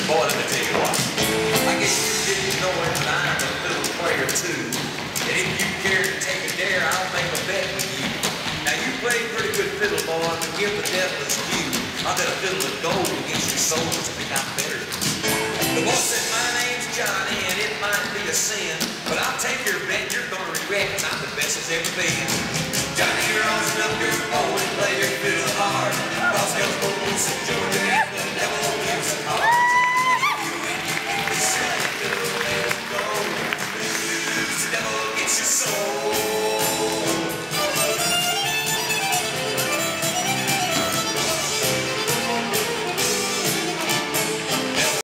Boy, let me tell you what. I guess you didn't know it, but I'm a fiddle player too. And if you care to take a dare, I'll make a bet with you. Now you play pretty good fiddle, boy, but give the devil his due. I bet a fiddle of gold against your soldiers think I'm better. The boss said my name's Johnny, and it might be a sin, but I'll take your bet, you're gonna regret, 'cause I'm the best there's ever been. Johnny, you're awesome up your bow and play your fiddle hard. Boss goes both and Georgia.